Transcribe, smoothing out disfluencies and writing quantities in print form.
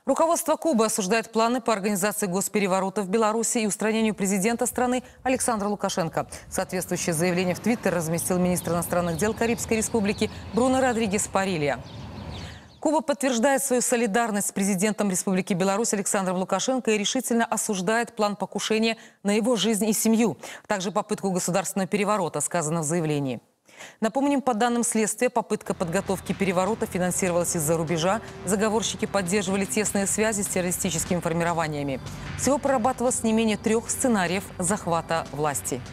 Руководство Кубы осуждает планы по организации госпереворота в Беларуси и устранению президента страны Александра Лукашенко. Соответствующее заявление в Твиттер разместил министр иностранных дел Карибской республики Бруно Родригес Парилья. Куба подтверждает свою солидарность с президентом Республики Беларусь Александром Лукашенко и решительно осуждает план покушения на его жизнь и семью, также попытку государственного переворота, сказано в заявлении. Напомним, по данным следствия, попытка подготовки переворота финансировалась из-за рубежа. Заговорщики поддерживали тесные связи с террористическими формированиями. Всего прорабатывалось не менее 3 сценариев захвата власти.